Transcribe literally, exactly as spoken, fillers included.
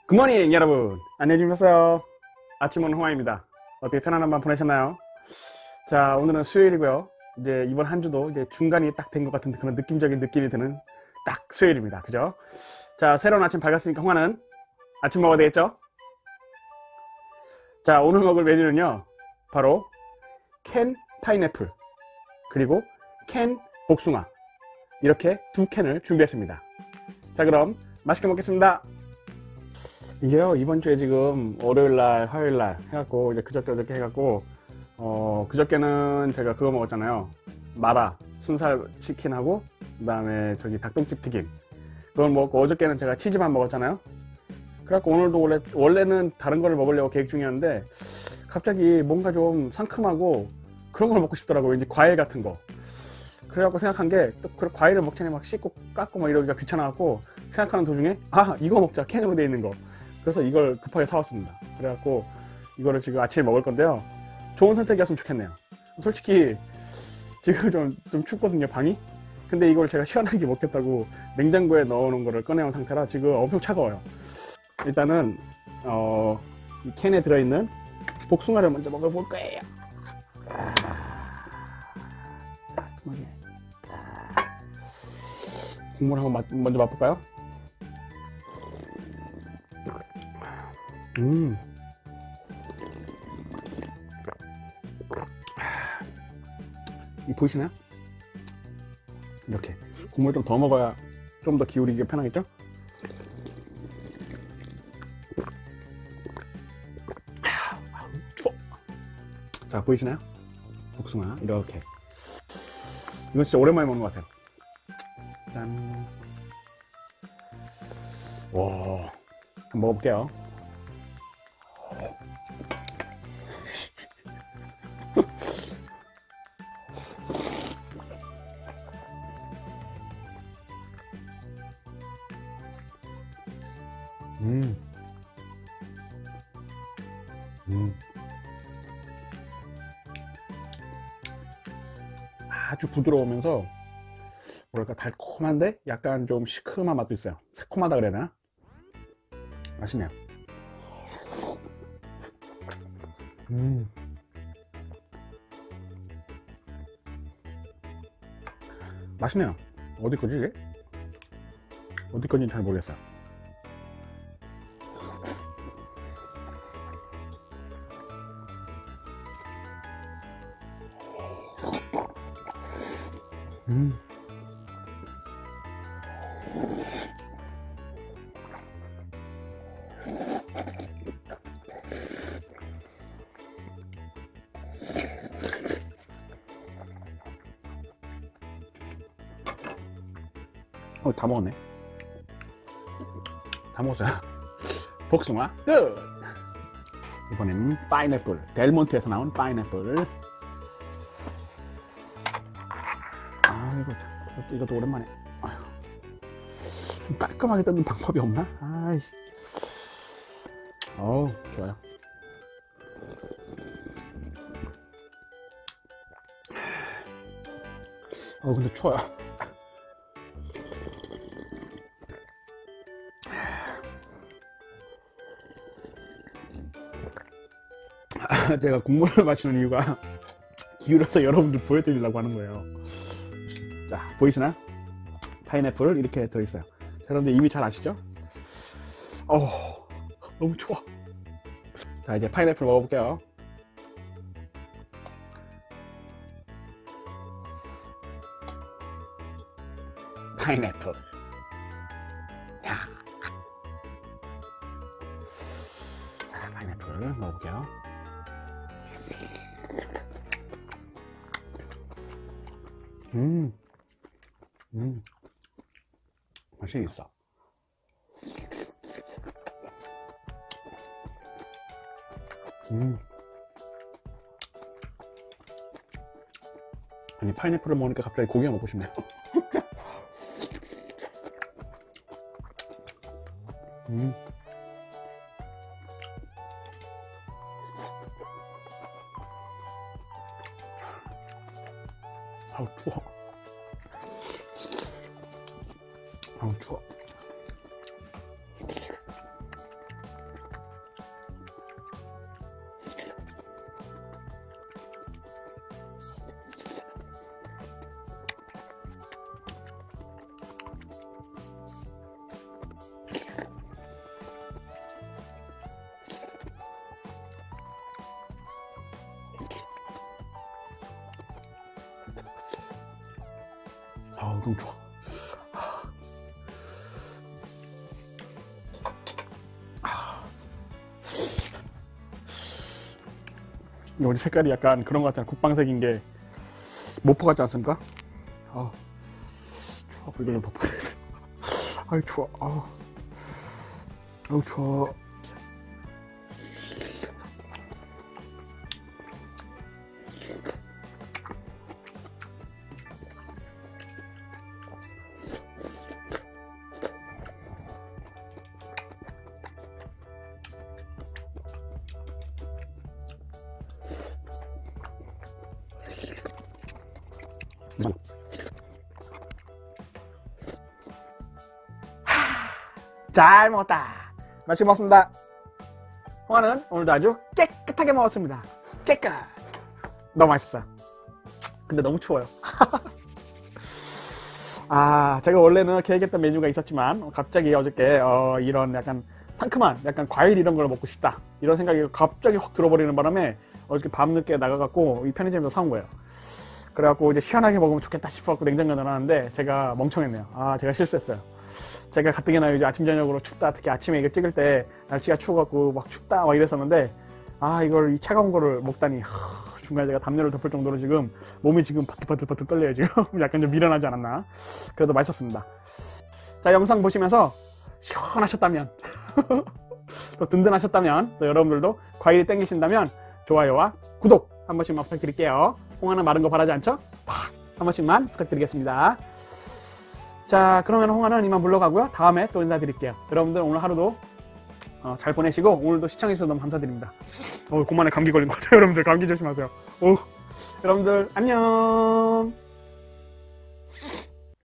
굿모닝 여러분, 안녕히 주무셨어요? 아침은 홍화입니다. 어떻게 편안한 밤 보내셨나요? 자, 오늘은 수요일이고요. 이제 이번 한 주도 이제 중간이 딱 된 것 같은 그런 느낌적인 느낌이 드는 딱 수요일입니다. 그죠? 자, 새로운 아침 밝았으니까 홍화는 아침 먹어야 되겠죠? 자, 오늘 먹을 메뉴는요, 바로 캔 파인애플 그리고 캔 복숭아, 이렇게 두 캔을 준비했습니다. 자, 그럼 맛있게 먹겠습니다. 이게요, 이번 주에 지금 월요일날, 화요일날 해갖고 이제 그저께 어저께 해갖고 어 그저께는 제가 그거 먹었잖아요. 마라 순살 치킨하고 그 다음에 저기 닭똥집 튀김, 그걸 먹고, 어저께는 제가 치즈만 먹었잖아요. 그래갖고 오늘도 원래 원래는 다른 걸 먹으려고 계획 중이었는데 갑자기 뭔가 좀 상큼하고 그런 걸 먹고 싶더라고요. 왠지 과일 같은 거. 그래갖고 생각한 게, 또 그 과일을 먹자니 막 씻고 깎고 막 이러기가 귀찮아갖고 생각하는 도중에, 아, 이거 먹자, 캔으로 돼 있는 거. 그래서 이걸 급하게 사왔습니다. 그래갖고 이거를 지금 아침에 먹을 건데요, 좋은 선택이었으면 좋겠네요. 솔직히 지금 좀, 좀 춥거든요, 방이. 근데 이걸 제가 시원하게 먹겠다고 냉장고에 넣어놓은 거를 꺼내온 상태라 지금 엄청 차가워요. 일단은 어, 이 캔에 들어있는 복숭아를 먼저 먹어볼 거예요. 국물 한번 맛, 먼저 맛볼까요? 음. 이 보이시나요? 이렇게 국물 좀 더 먹어야 좀 더 기울이기가 편하겠죠? 추워. 자, 보이시나요? 복숭아 이렇게. 이거 진짜 오랜만에 먹는 것 같아요. 짠. 와, 한번 먹어볼게요. 음. 음. 아주 부드러우면서 뭐랄까 달콤한데 약간 좀 시큼한 맛도 있어요. 새콤하다 그래야 되나? 맛있네요. 음. 맛있네요. 어디 거지 이게? 어디 건지 잘 모르겠어요. 음. 어, 다 먹었네. 다 먹었어요. 복숭아 끝! 이번에는 파인애플, 델몬트에서 나온 파인애플. 아, 이거, 이것도, 이것도 오랜만에. 아휴, 좀 깔끔하게 뜯는 방법이 없나? 아이씨. 어우, 좋아요. 어, 근데 추워요. 제가 국물을 마시는 이유가 기울여서 여러분들 보여드리려고 하는 거예요. 자, 보이시나? 파인애플 이렇게 들어있어요. 자, 여러분들 이미 잘 아시죠? 어, 너무 추워. 자, 이제 파인애플 먹어볼게요. 파인애플. 자, 자, 파인애플 먹어볼게요. 음, 음, 맛이 있어. 음. 아니, 파인애플을 먹으니까 갑자기 고기가 먹고 싶네요. 음. 아우, 추워. 아우, 추워. 아, 너무 좋아. 우리 색깔이 약간 그런 것 같잖아. 국방색인 게 모포 같지 않습니까? 아, 추워. 이걸 좀 덮어야겠어. 아이, 추워. 아, 아우, 추워. 잘 먹었다. 맛있게 먹었습니다. 홍어는 오늘도 아주 깨끗하게 먹었습니다. 깨끗. 너무 맛있었어요. 근데 너무 추워요. 아, 제가 원래는 계획했던 메뉴가 있었지만 갑자기 어저께 어, 이런 약간 상큼한 약간 과일 이런 걸 먹고 싶다 이런 생각이 갑자기 확 들어버리는 바람에 어저께 밤늦게 나가갖고 이 편의점에서 사온 거예요. 그래갖고 이제 시원하게 먹으면 좋겠다 싶어갖고 냉장고에 넣어놨는데 제가 멍청했네요. 아, 제가 실수했어요. 제가 가뜩이나 이제 아침 저녁으로 춥다, 특히 아침에 이거 찍을 때 날씨가 추워갖고 막 춥다 막 이랬었는데, 아, 이걸 이 차가운 거를 먹다니 하, 중간에 제가 담요를 덮을 정도로 지금 몸이 지금 바틀바틀바틀 떨려요. 지금 약간 좀 미련하지 않았나. 그래도 맛있었습니다. 자, 영상 보시면서 시원하셨다면 또 든든하셨다면 또 여러분들도 과일이 땡기신다면 좋아요와 구독 한 번씩만 부탁드릴게요. 홍어는 마른 거 바라지 않죠? 팍! 한 번씩만 부탁드리겠습니다. 자, 그러면 홍어는 이만 물러가고요. 다음에 또 인사드릴게요. 여러분들 오늘 하루도 어, 잘 보내시고 오늘도 시청해주셔서 너무 감사드립니다. 어, 그만에 감기 걸린 것 같아요. 여러분들 감기 조심하세요. 오, 여러분들 안녕.